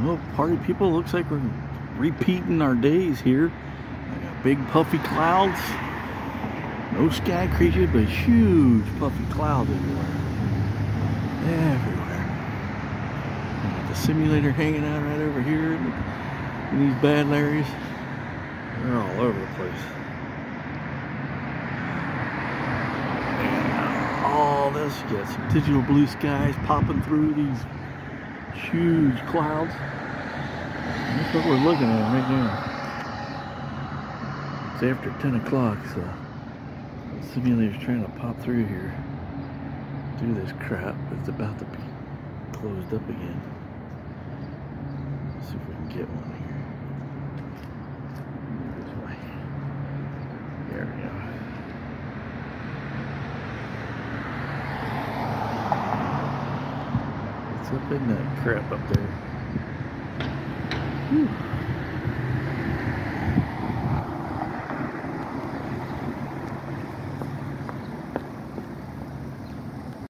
Well, party people, looks like we're repeating our days here. I got big puffy clouds. No sky creatures, but huge puffy clouds everywhere. Everywhere. I got the simulator hanging out right over here in these bad areas. They're all over the place. And all this, you got some digital blue skies popping through these huge clouds. That's what we're looking at right now. It's after 10 o'clock, so the simulator's trying to pop through here, do this crap, but it's about to be closed up again. Let's see if we can get one here. This way. There we go. What's up in that crap up there? Whew.